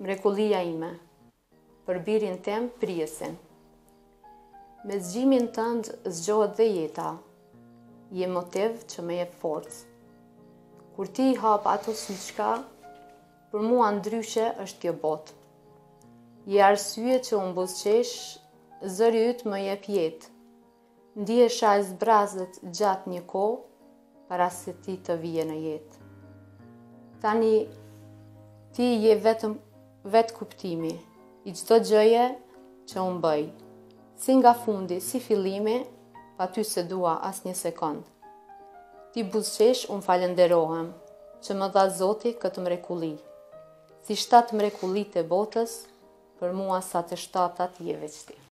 Mrekullia ime, për birin tem prijesin. Me zgjimin tënd zgjohet dhe jeta, je motiv që më jep forcë. Kur ti I hap ato syçka, për mua ndryshe është kjo botë. Je arsye që unë buzëqesh, zëri yt më jep jetë. Ndihesha e zbrazët gjatë një kohë, para se ti të vije në jetë. Tani, ti je vetë kuptimi I çdo gjëje që unë bëj. Si nga fundi, si fillimi, pa ty se dua as një sekond. Ti buzëqesh, unë falenderohem, që më dha Zoti këtë mrekulli. Si 7 mrekullitë e botës, për mua sa të 7-at je veç ti.